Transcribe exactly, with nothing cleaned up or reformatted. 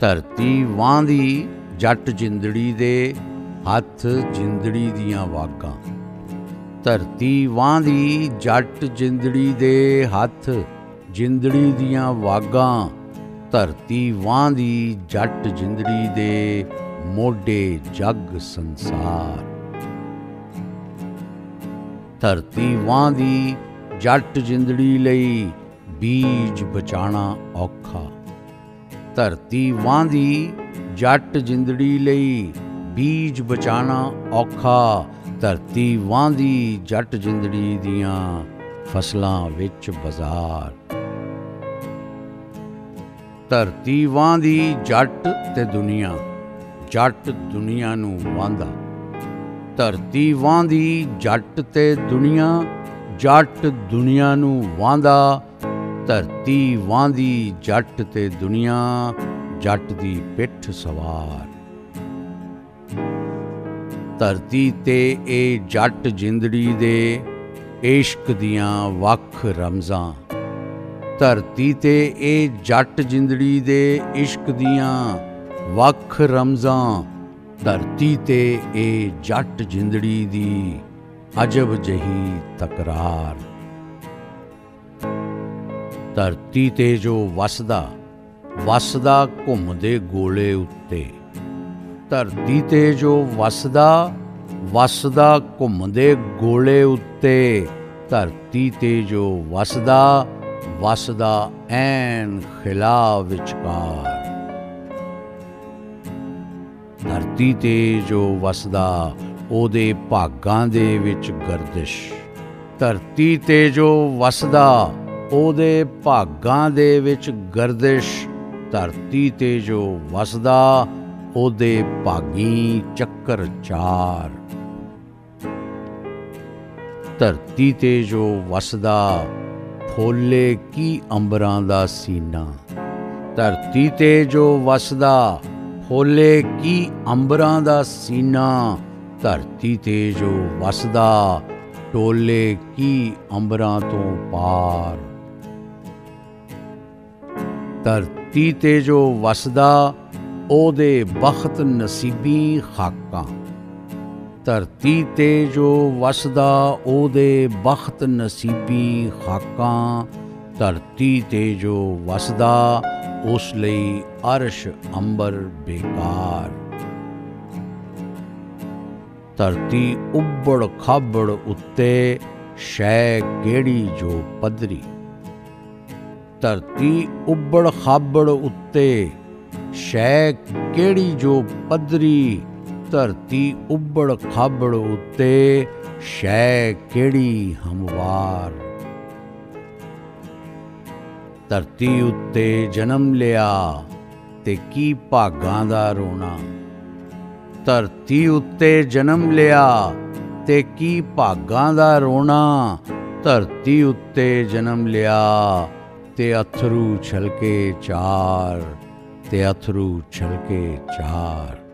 ਧਰਤੀ ਵਾਂਦੀ ਜੱਟ ਜਿੰਦੜੀ ਦੇ ਹੱਥ ਜਿੰਦੜੀ ਦੀਆਂ ਵਾਗਾਂ। ਧਰਤੀ ਵਾਂਦੀ ਜੱਟ ਜਿੰਦੜੀ ਦੇ ਹੱਥ ਜਿੰਦੜੀ ਦੀਆਂ ਵਾਗਾਂ। ਧਰਤੀ ਵਾਂਦੀ ਜੱਟ ਜਿੰਦੜੀ ਦੇ ਮੋਢੇ ਜੱਗ ਸੰਸਾਰ। ਧਰਤੀ ਵਾਂਦੀ ਜੱਟ ਜਿੰਦੜੀ ਲਈ ਬੀਜ ਬਚਾਣਾ ਔਖਾ। ਧਰਤੀ ਵਾਂਦੀ ਜੱਟ ਜਿੰਦੜੀ ਲਈ ਬੀਜ ਬਚਾਣਾ ਔਖਾ। ਧਰਤੀ ਵਾਂਦੀ ਜੱਟ ਜਿੰਦੜੀ ਦੀਆਂ ਫਸਲਾਂ ਵਿੱਚ ਬਾਜ਼ਾਰ। ਧਰਤੀ ਵਾਂਦੀ ਜੱਟ ਤੇ ਦੁਨੀਆ, ਜੱਟ ਦੁਨੀਆ ਨੂੰ ਵਾਂਦਾ। ਧਰਤੀ ਵਾਂਦੀ ਜੱਟ ਤੇ ਦੁਨੀਆ, ਜੱਟ ਦੁਨੀਆ ਨੂੰ ਵਾਂਦਾ। ਧਰਤੀ ਵਾਂਦੀ ਜੱਟ ਤੇ ਦੁਨੀਆ, ਜੱਟ ਦੀ ਪਿੱਠ ਸਵਾਰ। ਧਰਤੀ ਤੇ ਇਹ ਜੱਟ ਜਿੰਦੜੀ ਦੇ ਇਸ਼ਕ ਦੀਆਂ ਵੱਖ ਰਮਜ਼ਾਂ। ਧਰਤੀ ਤੇ ਇਹ ਜੱਟ ਜਿੰਦੜੀ ਦੇ ਇਸ਼ਕ ਦੀਆਂ ਵੱਖ ਰਮਜ਼ਾਂ। ਧਰਤੀ ਤੇ ਇਹ ਜੱਟ ਜਿੰਦੜੀ ਦੀ ਅਜਬ ਜਿਹੀ ਤਕਰਾਰ। ਧਰਤੀ ਤੇ ਜੋ ਵਸਦਾ ਵਸਦਾ ਘੁੰਮਦੇ ਗੋਲੇ ਉੱਤੇ। ਧਰਤੀ ਤੇ ਜੋ ਵਸਦਾ ਵਸਦਾ ਘੁੰਮਦੇ ਗੋਲੇ ਉੱਤੇ। ਧਰਤੀ ਤੇ ਜੋ ਵਸਦਾ ਵਸਦਾ ਐਨ ਖਿਲਾ ਵਿਚਕਾਰ। ਧਰਤੀ ਤੇ ਜੋ ਵਸਦਾ ਉਹਦੇ ਭਾਗਾਂ ਦੇ ਵਿੱਚ ਗਰਦਿਸ਼। ਧਰਤੀ ਤੇ ਜੋ ਵਸਦਾ ਉਹਦੇ ਭਾਗਾਂ ਦੇ ਵਿੱਚ ਗਰਦਿਸ਼। ਧਰਤੀ ਤੇ ਜੋ ਵਸਦਾ ਉਹਦੇ ਭਾਗੀ ਚੱਕਰ ਚਾਰ। ਧਰਤੀ ਤੇ ਜੋ ਵਸਦਾ ਫੋਲੇ ਕੀ ਅੰਬਰਾਂ ਦਾ ਸੀਨਾ। ਧਰਤੀ ਤੇ ਜੋ ਵਸਦਾ ਫੋਲੇ ਕੀ ਅੰਬਰਾਂ ਦਾ ਸੀਨਾ। ਧਰਤੀ ਤੇ ਜੋ ਵਸਦਾ ਟੋਲੇ ਕੀ ਅੰਬਰਾਂ ਤੋਂ ਪਾਰ। ਧਰਤੀ ਤੇ ਜੋ ਵਸਦਾ ਉਹਦੇ ਬਖਤ ਨਸੀਬੀ ਖਾਕਾਂ। ਧਰਤੀ ਤੇ ਜੋ ਵਸਦਾ ਉਹਦੇ ਬਖਤ ਨਸੀਬੀ ਖਾਕਾਂ। ਧਰਤੀ ਤੇ ਜੋ ਵਸਦਾ ਉਸ ਲਈ ਅਰਸ਼ ਅੰਬਰ ਬੇਕਾਰ। ਧਰਤੀ ਉੱਬੜ ਖਾਬੜ ਉੱਤੇ ਸ਼ੈ ਕਿਹੜੀ ਜੋ ਪੱਧਰੀ। ਧਰਤੀ ਉੱਬੜ ਖਾਬੜ ਉੱਤੇ ਸ਼ੈ ਕਿਹੜੀ ਜੋ ਪੱਧਰੀ। ਧਰਤੀ ਉੱਬੜ ਖਾਬੜ ਉੱਤੇ ਸ਼ੈ ਕਿਹੜੀ ਹਮਵਾਰ। ਧਰਤੀ ਉੱਤੇ ਜਨਮ ਲਿਆ ਤੇ ਕੀ ਭਾਗਾਂ ਦਾ ਰੋਣਾ। ਧਰਤੀ ਉੱਤੇ ਜਨਮ ਲਿਆ ਤੇ ਕੀ ਭਾਗਾਂ ਦਾ ਰੋਣਾ। ਧਰਤੀ ਉੱਤੇ ਜਨਮ ਲਿਆ ਤੇ ਅਥਰੂ ਛਲਕੇ ਚਾਰ, ਤੇ ਅਥਰੂ ਛਲਕੇ ਚਾਰ।